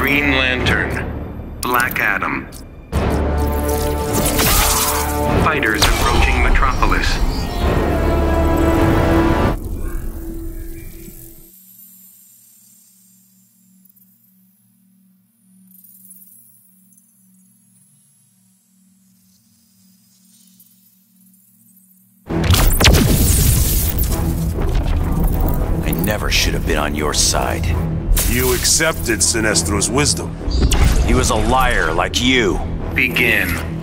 Green Lantern. Black Adam. Fighters approaching Metropolis. I never should have been on your side. You accepted Sinestro's wisdom. He was a liar like you. Begin.